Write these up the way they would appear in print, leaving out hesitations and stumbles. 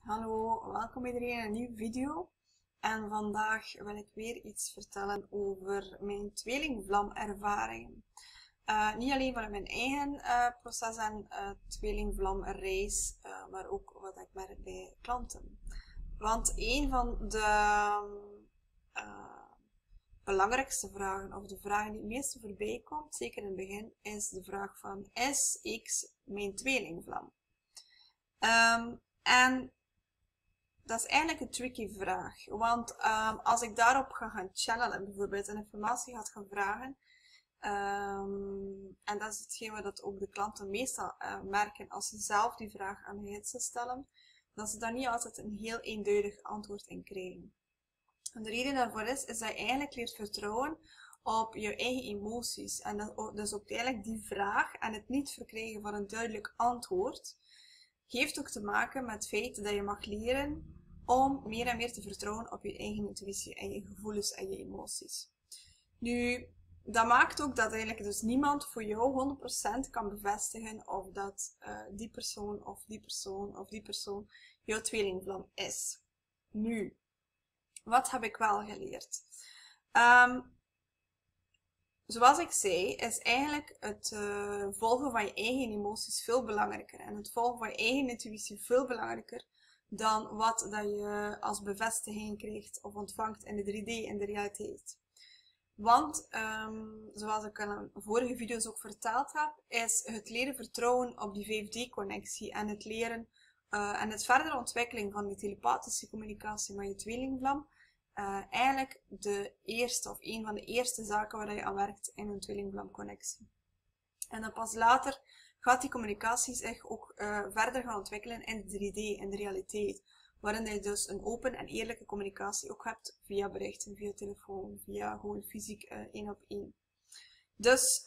Hallo, welkom iedereen in een nieuwe video. En vandaag wil ik weer iets vertellen over mijn tweelingvlamervaringen. Niet alleen van mijn eigen proces en tweelingvlamreis, maar ook wat ik merk bij klanten. Want een van de belangrijkste vragen, of de vragen die het meeste voorbij komt, zeker in het begin, is de vraag van: is X mijn tweelingvlam? En dat is eigenlijk een tricky vraag, want als ik daarop ga gaan channelen, bijvoorbeeld en informatie ga gaan vragen, en dat is hetgeen wat ook de klanten meestal merken als ze zelf die vraag aan mij stellen, dat ze daar niet altijd een heel eenduidig antwoord in krijgen. En de reden daarvoor is dat je eigenlijk leert vertrouwen op je eigen emoties. En dat, dus ook eigenlijk die vraag en het niet verkrijgen van een duidelijk antwoord, heeft ook te maken met het feit dat je mag leren om meer en meer te vertrouwen op je eigen intuïtie en je gevoelens en je emoties. Nu, dat maakt ook dat eigenlijk dus niemand voor jou 100% kan bevestigen of dat die persoon of die persoon of die persoon jouw tweelingvlam is. Nu, wat heb ik wel geleerd? Zoals ik zei, is eigenlijk het volgen van je eigen emoties veel belangrijker. En het volgen van je eigen intuïtie veel belangrijker dan wat dat je als bevestiging krijgt of ontvangt in de 3D, in de realiteit. Want, zoals ik in vorige video's ook verteld heb, is het leren vertrouwen op die 5D-connectie en het leren en het verdere ontwikkeling van die telepathische communicatie met je tweelingvlam eigenlijk de eerste of een van de eerste zaken waar je aan werkt in een tweelingvlamconnectie. En dan pas later gaat die communicatie zich ook verder gaan ontwikkelen in de 3D, in de realiteit. Waarin je dus een open en eerlijke communicatie ook hebt via berichten, via telefoon, via gewoon fysiek 1 op 1. Dus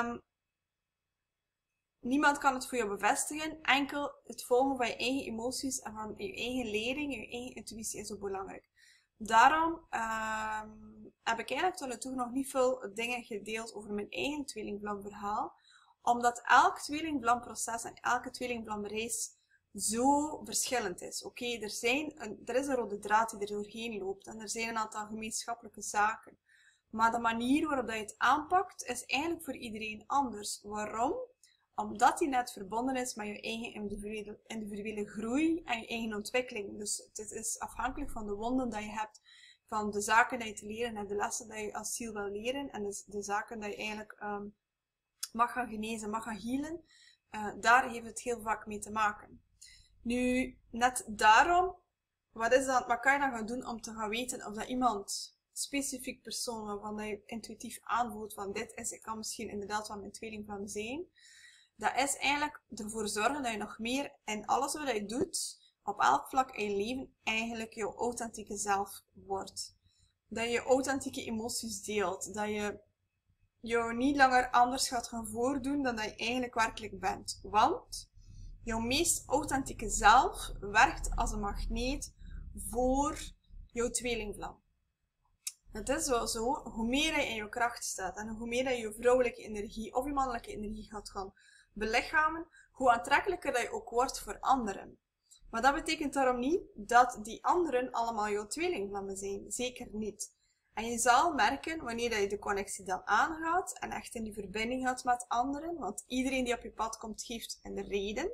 niemand kan het voor jou bevestigen. Enkel het volgen van je eigen emoties en van je eigen lering, je eigen intuïtie is ook belangrijk. Daarom heb ik eigenlijk tot nu toe nog niet veel dingen gedeeld over mijn eigen tweelingvlamverhaal. Omdat elk tweelingvlamproces en elke tweelingvlamreis zo verschillend is. Oké, er is een rode draad die er doorheen loopt en er zijn een aantal gemeenschappelijke zaken. Maar de manier waarop je het aanpakt is eigenlijk voor iedereen anders. Waarom? Omdat die net verbonden is met je eigen individuele groei en je eigen ontwikkeling. Dus het is afhankelijk van de wonden dat je hebt, van de zaken die je te leren hebt, de lessen die je als ziel wil leren en de zaken die je eigenlijk mag gaan genezen, mag gaan healen. Daar heeft het heel vaak mee te maken. Nu, net daarom, wat kan je dan gaan doen om te gaan weten of dat iemand, specifiek persoon waarvan je intuïtief aanvoelt van dit kan misschien inderdaad wel mijn tweelingvlam zijn. Dat is eigenlijk ervoor zorgen dat je nog meer in alles wat je doet, op elk vlak in je leven, eigenlijk jouw authentieke zelf wordt. Dat je je authentieke emoties deelt. Dat je jou niet langer anders gaat gaan voordoen dan dat je eigenlijk werkelijk bent. Want jouw meest authentieke zelf werkt als een magneet voor jouw tweelingvlam. Het is wel zo, hoe meer je in je kracht staat en hoe meer je vrouwelijke energie of je mannelijke energie gaat gaan belichamen, hoe aantrekkelijker dat je ook wordt voor anderen. Maar dat betekent daarom niet dat die anderen allemaal jouw tweelingvlammen zijn. Zeker niet. En je zal merken wanneer je de connectie dan aangaat en echt in die verbinding gaat met anderen, want iedereen die op je pad komt geeft een reden.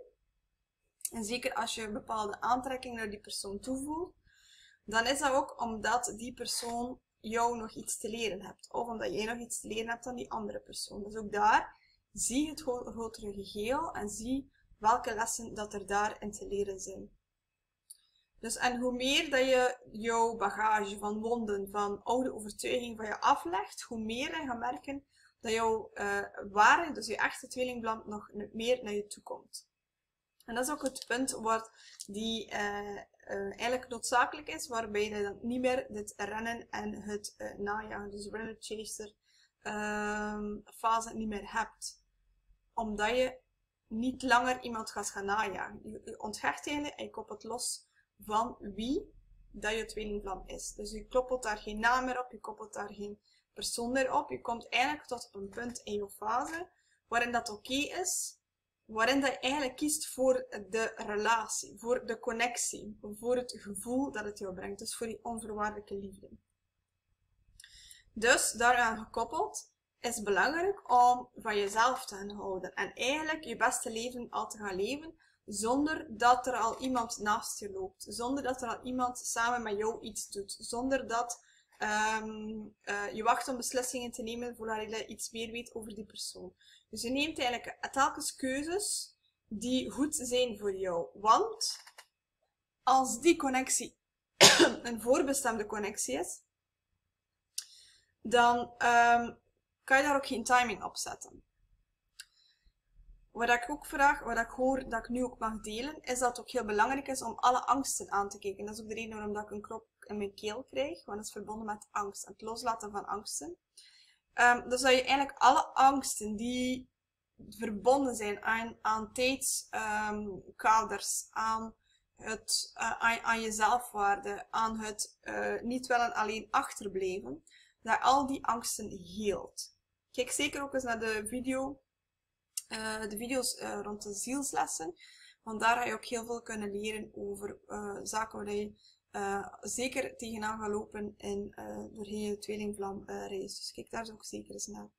En zeker als je een bepaalde aantrekking naar die persoon toevoelt, dan is dat ook omdat die persoon jou nog iets te leren hebt. Of omdat jij nog iets te leren hebt dan die andere persoon. Dus ook daar zie het grotere geheel en zie welke lessen dat er daarin te leren zijn. Dus en hoe meer dat je jouw bagage van wonden, van oude overtuiging van je aflegt, hoe meer je gaat merken dat jouw ware, dus je echte tweelingvlam, nog meer naar je toe komt. En dat is ook het punt waar die eigenlijk noodzakelijk is, waarbij je dan niet meer dit rennen en het najagen, dus runner chaser fase niet meer hebt. Omdat je niet langer iemand gaat gaan najagen. Je onthecht eigenlijk en je koppelt los van wie dat je tweelingvlam is. Dus je koppelt daar geen naam meer op, je koppelt daar geen persoon meer op. Je komt eigenlijk tot op een punt in je fase waarin dat oké is waarin dat je eigenlijk kiest voor de relatie, voor de connectie, voor het gevoel dat het jou brengt. Dus voor die onvoorwaardelijke liefde. Dus daaraan gekoppeld is het belangrijk om van jezelf te gaan houden. En eigenlijk je beste leven al te gaan leven, zonder dat er al iemand naast je loopt. Zonder dat er al iemand samen met jou iets doet. Zonder dat je wacht om beslissingen te nemen voordat je iets meer weet over die persoon. Dus je neemt eigenlijk telkens keuzes die goed zijn voor jou. Want als die connectie een voorbestemde connectie is, dan kan je daar ook geen timing op zetten. Wat ik ook vraag, wat ik hoor dat ik nu ook mag delen, is dat het ook heel belangrijk is om alle angsten aan te kijken. Dat is ook de reden waarom ik een krop in mijn keel krijg, want dat is verbonden met angst, het loslaten van angsten. Dus dat je eigenlijk alle angsten die verbonden zijn aan tijdskaders, aan je zelfwaarde, aan het niet wel en alleen achterblijven, dat al die angsten heelt. Kijk zeker ook eens naar de video's rond de zielslessen, want daar ga je ook heel veel kunnen leren over zaken waar je zeker tegenaan gaat lopen in doorheen je tweelingvlamreis. Dus kijk daar ook zeker eens naar.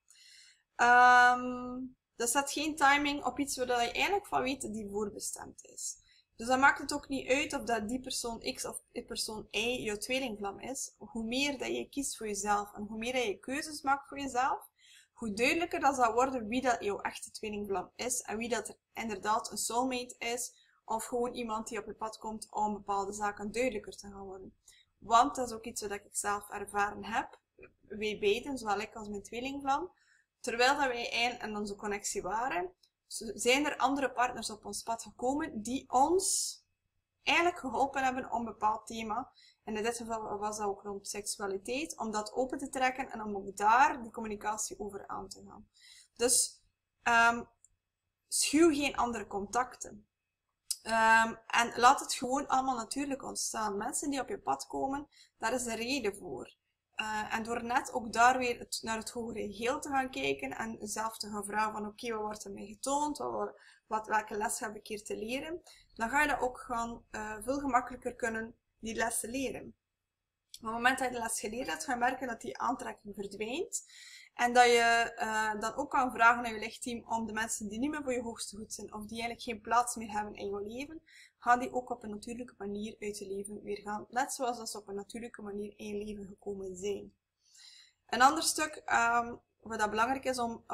Er staat geen timing op iets waar je eigenlijk van weet dat die voorbestemd is. Dus dan maakt het ook niet uit of dat die persoon X of persoon Y jouw tweelingvlam is. Hoe meer dat je kiest voor jezelf en hoe meer dat je keuzes maakt voor jezelf, hoe duidelijker dat zal worden wie dat jouw echte tweelingvlam is en wie dat er inderdaad een soulmate is of gewoon iemand die op je pad komt om bepaalde zaken duidelijker te gaan worden. Want dat is ook iets wat ik zelf ervaren heb, wij beiden, zowel ik als mijn tweelingvlam. Terwijl dat wij eigenlijk in onze connectie waren, zijn er andere partners op ons pad gekomen die ons eigenlijk geholpen hebben om een bepaald thema. En in dit geval was dat ook rond seksualiteit, om dat open te trekken en om ook daar die communicatie over aan te gaan. Dus schuw geen andere contacten. En laat het gewoon allemaal natuurlijk ontstaan. Mensen die op je pad komen, daar is een reden voor. En door net ook daar weer naar het hogere geheel te gaan kijken en zelf te gaan vragen van oké, wat wordt er mij getoond, welke les heb ik hier te leren, dan ga je dat ook gaan veel gemakkelijker kunnen die lessen leren. Op het moment dat je de les geleerd hebt, ga je merken dat die aantrekking verdwijnt. En dat je dan ook kan vragen aan je lichtteam om de mensen die niet meer voor je hoogste goed zijn, of die eigenlijk geen plaats meer hebben in je leven, gaan die ook op een natuurlijke manier uit je leven weer gaan. Net zoals dat ze op een natuurlijke manier in je leven gekomen zijn. Een ander stuk, wat dat belangrijk is om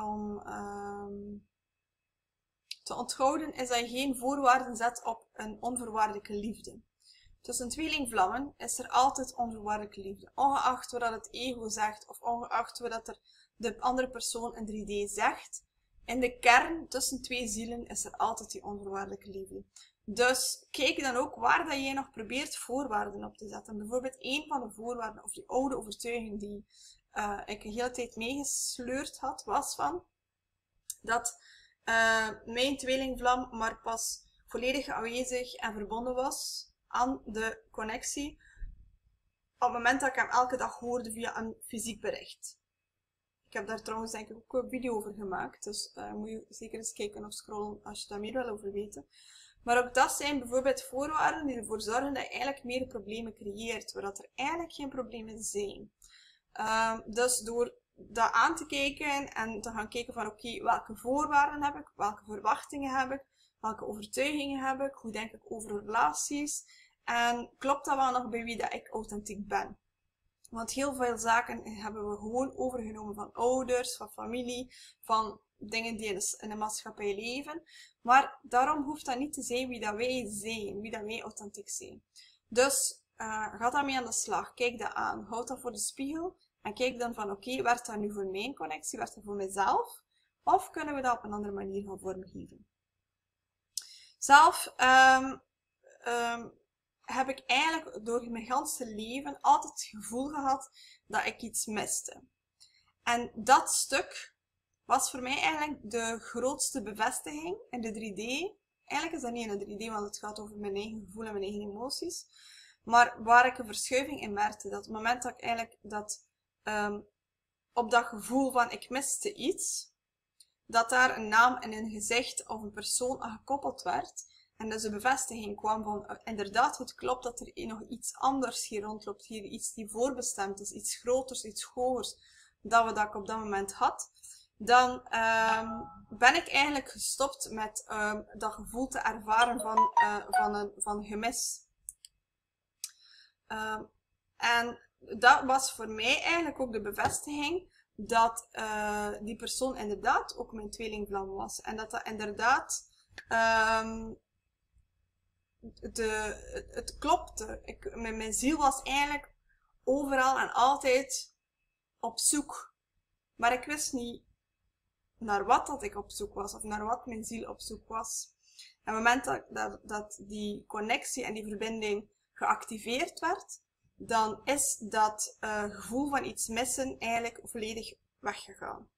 te onthouden, is dat je geen voorwaarden zet op een onvoorwaardelijke liefde. Tussen tweelingvlammen is er altijd onvoorwaardelijke liefde. Ongeacht wat het ego zegt, of ongeacht wat er de andere persoon in 3D zegt. In de kern, tussen twee zielen, is er altijd die onvoorwaardelijke liefde. Dus kijk dan ook waar dat jij nog probeert voorwaarden op te zetten. Bijvoorbeeld een van de voorwaarden, of die oude overtuiging die ik een hele tijd meegesleurd had, was van dat mijn tweelingvlam maar pas volledig aanwezig en verbonden was aan de connectie op het moment dat ik hem elke dag hoorde via een fysiek bericht. Ik heb daar trouwens denk ik ook een video over gemaakt, dus moet je zeker eens kijken of scrollen als je daar meer wil over weten. Maar ook dat zijn bijvoorbeeld voorwaarden die ervoor zorgen dat je eigenlijk meer problemen creëert, waar er eigenlijk geen problemen zijn. Dus door dat aan te kijken en te gaan kijken van oké, welke voorwaarden heb ik, welke verwachtingen heb ik, welke overtuigingen heb ik, hoe denk ik over relaties en klopt dat wel nog bij wie dat ik authentiek ben. Want heel veel zaken hebben we gewoon overgenomen van ouders, van familie, van dingen die in de maatschappij leven. Maar daarom hoeft dat niet te zijn wie dat wij zijn, wie dat wij authentiek zijn. Dus ga daarmee aan de slag, kijk dat aan, houd dat voor de spiegel en kijk dan van oké, werkt dat nu voor mijn connectie, werkt dat voor mezelf? Of kunnen we dat op een andere manier gaan vormgeven? Zelf heb ik eigenlijk door mijn ganse leven altijd het gevoel gehad dat ik iets miste. En dat stuk was voor mij eigenlijk de grootste bevestiging in de 3D. Eigenlijk is dat niet in de 3D, want het gaat over mijn eigen gevoel en mijn eigen emoties. Maar waar ik een verschuiving in merkte, dat op het moment dat ik eigenlijk op dat gevoel van ik miste iets, dat daar een naam en een gezicht of een persoon aan gekoppeld werd. En dus de bevestiging kwam van, inderdaad, het klopt dat er nog iets anders hier rondloopt. Hier iets die voorbestemd is, iets groters, iets hogers, dat ik op dat moment had. Dan ben ik eigenlijk gestopt met dat gevoel te ervaren van gemis. En dat was voor mij eigenlijk ook de bevestiging dat die persoon inderdaad ook mijn tweelingvlam was. En dat inderdaad het klopte. Mijn ziel was eigenlijk overal en altijd op zoek. Maar ik wist niet naar wat dat ik op zoek was, of naar wat mijn ziel op zoek was. En op het moment dat die connectie en die verbinding geactiveerd werd, dan is dat gevoel van iets missen eigenlijk volledig weggegaan.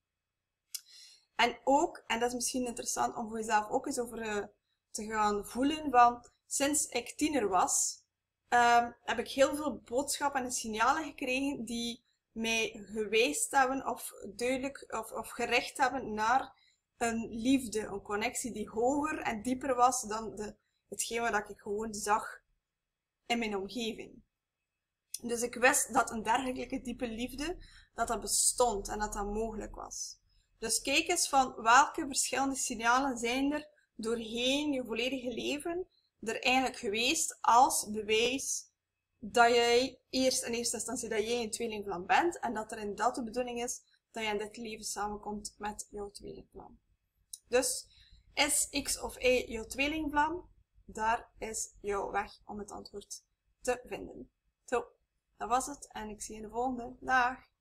En ook, en dat is misschien interessant om voor jezelf ook eens over te gaan voelen, van sinds ik tiener was, heb ik heel veel boodschappen en signalen gekregen die mij geweest hebben of duidelijk of gericht hebben naar een liefde, een connectie die hoger en dieper was dan hetgeen wat ik gewoon zag in mijn omgeving. Dus ik wist dat een dergelijke diepe liefde, dat bestond en dat dat mogelijk was. Dus kijk eens van welke verschillende signalen zijn er doorheen je volledige leven er eigenlijk geweest als bewijs dat jij in eerste instantie dat jij een tweelingvlam bent en dat er inderdaad de bedoeling is dat je in dit leven samenkomt met jouw tweelingvlam. Dus is X of Y jouw tweelingvlam? Daar is jouw weg om het antwoord te vinden. Zo, dat was het en ik zie je in de volgende. Dag!